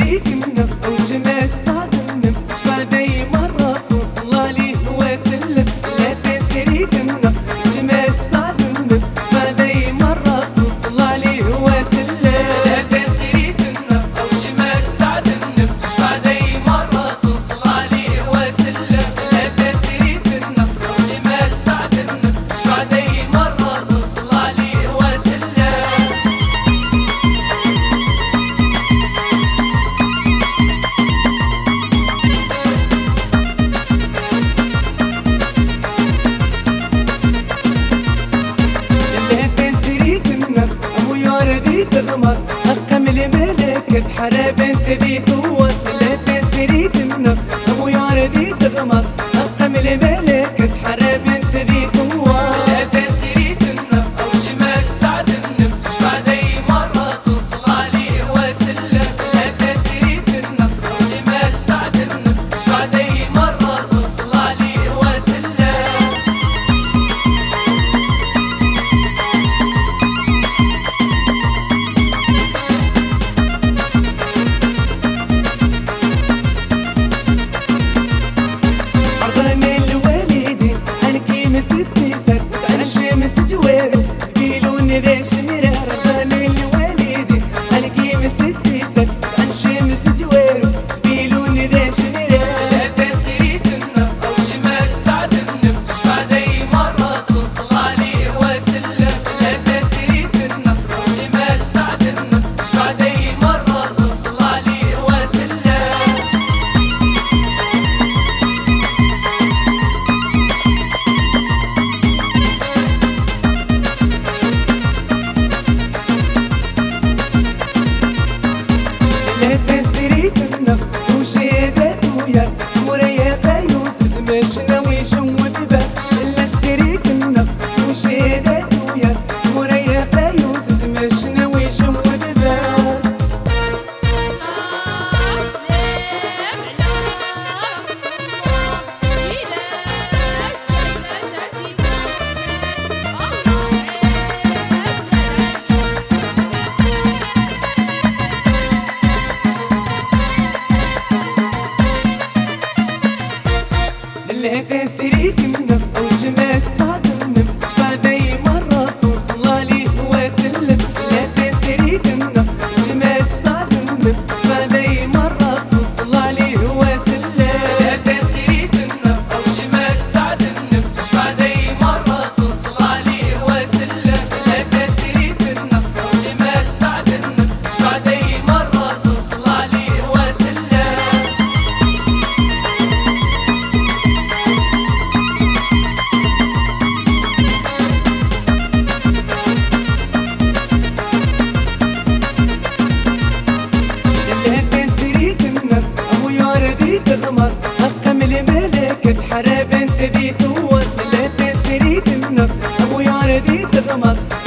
سريكنا وجمال صادمنا بعدي مرة رسول صلى الله عليه وسلم. لا تسريكنا وجمال صادمنا بعدي مرة رسول صلى الله عليه وسلم. لا تسريكنا وجمال صادمنا بعدي مرة رسول صلى الله عليه وسلم. لا تسريكنا وجمال صادمنا بعدي مرة رسول صلى الله عليه وسلم. القمر أكمل ملكة حرب انت دي قوة. لا تسريكنا أبو يار دي القمر أكمل ملكة حرب انت دي قوة. لا تسريكنا أو جمال صادمنا بعدي مرة رسول صلى الله عليه وسلم. لا تسريكنا أو جمال صادمنا بعدي مرة رسول صلى الله عليه وسلم. ستي سد أنا شمس جواري يقولون ذا شمرة ربان الوالدي. أنا كيم ستي سد أنا شمس جواري يقولون ذا شمرة. لا تسريكنا أو جمال صادمنا بعدي مرة رسول صلى الله عليه وسلم. لا تسريكنا أو جمال صادمنا بعدي مرة رسول صلى الله عليه وسلم. لا تسريكنا وشهادات ويا مريقة يوسف مشنا ويشوف بها. لا تسريكنا وشهادات ويا مريقة يوسف مشنا ويشوف بها. لا تسريكنا أو جمال صادمنا بعدي مرة رسول صلى الله عليه وسلم. لا تسريكنا جمال صادمنا بعدي مرة رسول صلى الله عليه وسلم. لا تسريكنا أو جمال صادمنا بعدي مرة رسول صلى الله عليه وسلم. لا تسريكنا أو جمال صادمنا بعدي مرة رسول صلى الله عليه وسلم. لا تسريكنا أبو يار دي القمر أكمل ملكة حرب انت دي قوة. لا تسريكنا أبو يار دي القمر